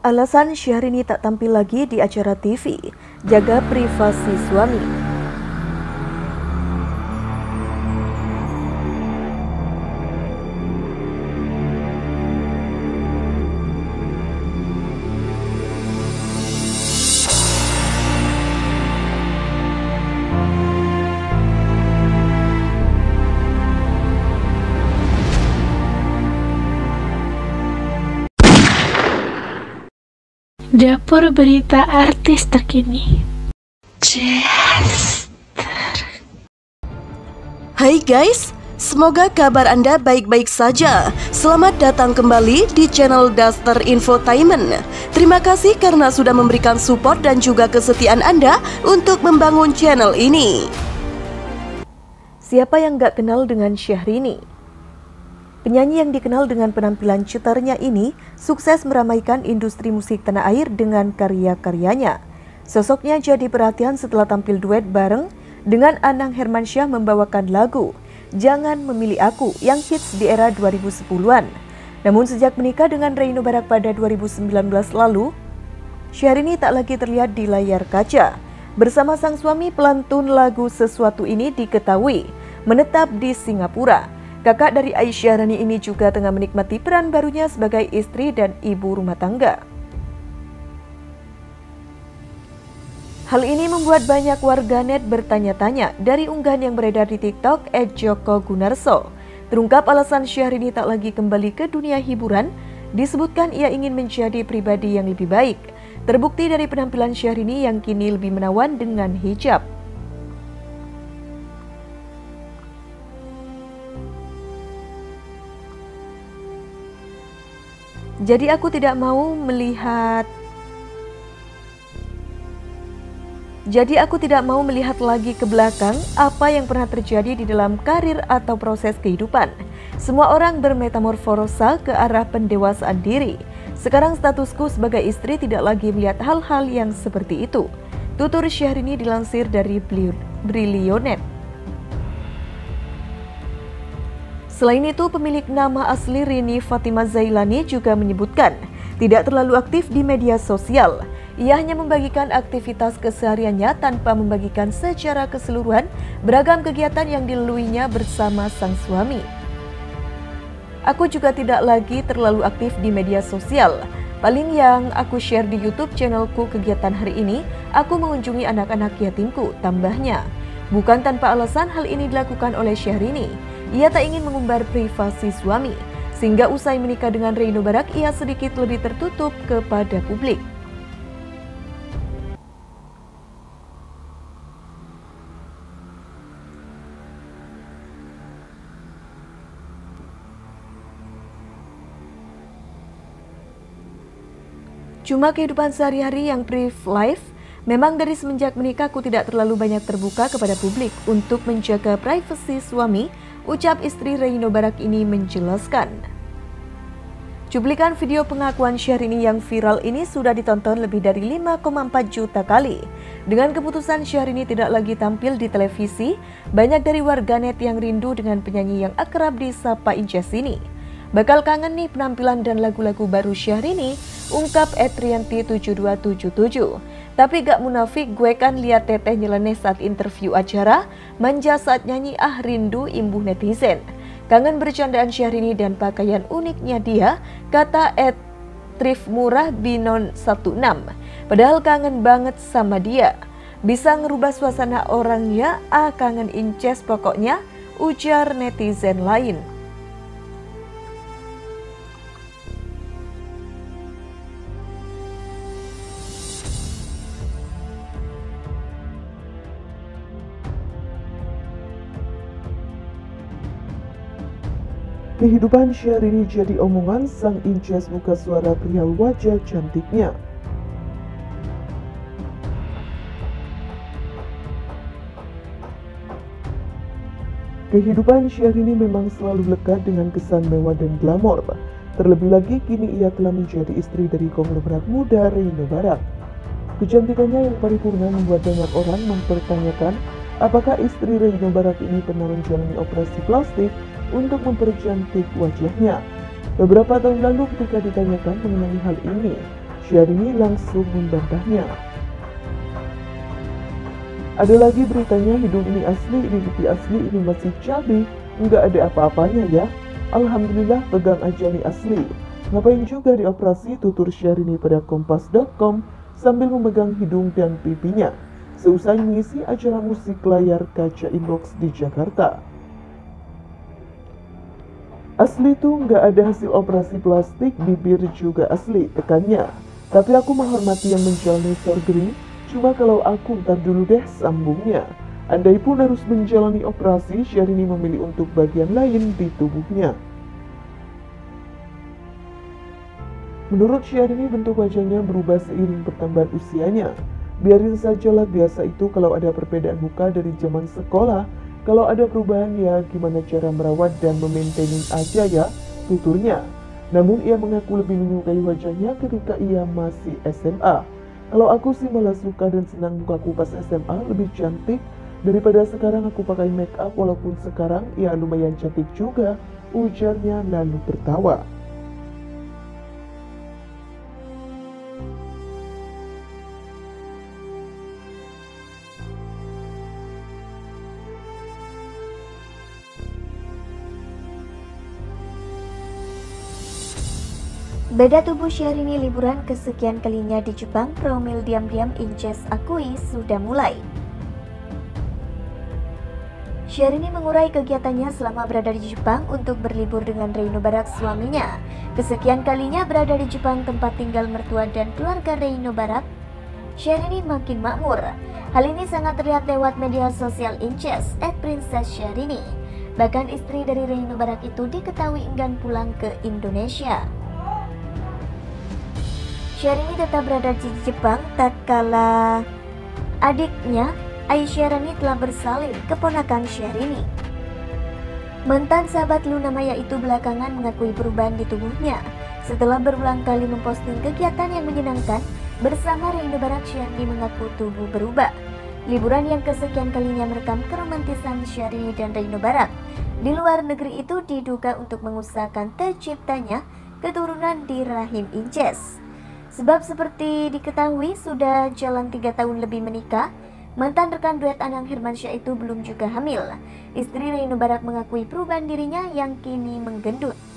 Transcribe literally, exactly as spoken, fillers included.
Alasan Syahrini tak tampil lagi di acara T V, jaga privasi suami. Dapur berita artis terkini. Chester. Hai guys, semoga kabar Anda baik-baik saja. Selamat datang kembali di channel Duster Infotainment. Terima kasih karena sudah memberikan support dan juga kesetiaan Anda untuk membangun channel ini. Siapa yang gak kenal dengan Syahrini? Penyanyi yang dikenal dengan penampilan cetarnya ini sukses meramaikan industri musik tanah air dengan karya-karyanya. Sosoknya jadi perhatian setelah tampil duet bareng dengan Anang Hermansyah membawakan lagu Jangan Memilih Aku yang hits di era dua ribu sepuluhan. Namun sejak menikah dengan Reino Barak pada dua ribu sembilan belas lalu, Syahrini tak lagi terlihat di layar kaca. Bersama sang suami, pelantun lagu Sesuatu ini diketahui menetap di Singapura. Kakak dari Aisyah Rani ini juga tengah menikmati peran barunya sebagai istri dan ibu rumah tangga. Hal ini membuat banyak warganet bertanya-tanya dari unggahan yang beredar di TikTok et joko gunarso. Terungkap alasan Syahrini tak lagi kembali ke dunia hiburan, disebutkan ia ingin menjadi pribadi yang lebih baik. Terbukti dari penampilan Syahrini yang kini lebih menawan dengan hijab. Jadi aku tidak mau melihat Jadi aku tidak mau melihat lagi ke belakang apa yang pernah terjadi di dalam karir atau proses kehidupan. Semua orang bermetamorfosa ke arah pendewasaan diri. Sekarang statusku sebagai istri tidak lagi melihat hal-hal yang seperti itu. Tutur Syahrini dilansir dari Brilionet. Selain itu, pemilik nama asli Rini Fatima Zailani juga menyebutkan tidak terlalu aktif di media sosial. Ia hanya membagikan aktivitas kesehariannya tanpa membagikan secara keseluruhan beragam kegiatan yang dilaluinya bersama sang suami. Aku juga tidak lagi terlalu aktif di media sosial. Paling yang aku share di YouTube channelku kegiatan hari ini, aku mengunjungi anak-anak yatimku, tambahnya. Bukan tanpa alasan hal ini dilakukan oleh Syahrini. Ia tak ingin mengumbar privasi suami, sehingga usai menikah dengan Reino Barak, ia sedikit lebih tertutup kepada publik. Cuma kehidupan sehari-hari yang brief life, memang dari semenjak menikah aku tidak terlalu banyak terbuka kepada publik untuk menjaga privasi suami, ucap istri Reino Barak ini menjelaskan. Cuplikan video pengakuan Syahrini yang viral ini sudah ditonton lebih dari lima koma empat juta kali. Dengan keputusan Syahrini tidak lagi tampil di televisi, banyak dari warganet yang rindu dengan penyanyi yang akrab disapa Inces ini. Bakal kangen nih penampilan dan lagu-lagu baru Syahrini, ungkap Etrianti tujuh dua tujuh tujuh. Tapi gak munafik, gue kan lihat teteh nyeleneh saat interview acara, manja saat nyanyi, ah rindu, imbuh netizen. Kangen bercandaan Syahrini dan pakaian uniknya dia, kata Etrif Murah Binon satu enam. Padahal kangen banget sama dia. Bisa ngerubah suasana orangnya, ah kangen Inces pokoknya, ujar netizen lain. Kehidupan Syahrini jadi omongan, sang Inces buka suara perihal wajah cantiknya. Kehidupan Syahrini memang selalu lekat dengan kesan mewah dan glamor. Terlebih lagi kini ia telah menjadi istri dari konglomerat muda Reino Barak. Kecantikannya yang paripurna membuat banyak orang mempertanyakan apakah istri Reino Barak ini pernah menjalani operasi plastik untuk mempercantik wajahnya. Beberapa tahun lalu ketika ditanyakan mengenai hal ini, Syahrini langsung membantahnya. Ada lagi beritanya, hidung ini asli, ini pipi asli, ini masih cabi, nggak ada apa-apanya ya. Alhamdulillah, pegang aja nih asli. Ngapain juga dioperasi, tutur Syahrini pada kompas dot com sambil memegang hidung dan pipinya seusai mengisi acara musik layar kaca inbox di Jakarta. Asli tuh nggak ada hasil operasi plastik, bibir juga asli, tekannya. Tapi aku menghormati yang menjalani surgery. Cuma kalau aku ntar dulu deh, sambungnya. Andai pun harus menjalani operasi, Syahrini memilih untuk bagian lain di tubuhnya. Menurut Syahrini, bentuk wajahnya berubah seiring pertambahan usianya. Biarin sajalah, biasa itu kalau ada perbedaan muka dari zaman sekolah. Kalau ada perubahan ya gimana cara merawat dan memaintain aja ya, tuturnya. Namun ia mengaku lebih menyukai wajahnya ketika ia masih S M A. Kalau aku sih malah suka dan senang mukaku pas S M A lebih cantik daripada sekarang aku pakai make up, walaupun sekarang ya lumayan cantik juga, ujarnya lalu tertawa. Beda tubuh Syahrini liburan kesekian kalinya di Jepang, promil diam-diam Inces akui sudah mulai. Syahrini mengurai kegiatannya selama berada di Jepang untuk berlibur dengan Reino Barak suaminya. Kesekian kalinya berada di Jepang, tempat tinggal mertua dan keluarga Reino Barak, Syahrini makin makmur. Hal ini sangat terlihat lewat media sosial Inces at Princess Syahrini. Bahkan istri dari Reino Barak itu diketahui enggan pulang ke Indonesia. Syahrini tetap berada di Jepang tatkala adiknya Aisyah Rani telah bersalin, keponakan Syahrini. Mantan sahabat Luna Maya itu belakangan mengakui perubahan di tubuhnya. Setelah berulang kali memposting kegiatan yang menyenangkan bersama Reino Barak, Syahrini mengaku tubuh berubah. Liburan yang kesekian kalinya merekam keromantisan Syahrini dan Reino Barak di luar negeri itu diduga untuk mengusahakan terciptanya keturunan di rahim Inces. Sebab seperti diketahui sudah jalan tiga tahun lebih menikah, mantan rekan duet Anang Hermansyah itu belum juga hamil. Istri Reino Barak mengakui perubahan dirinya yang kini menggendut.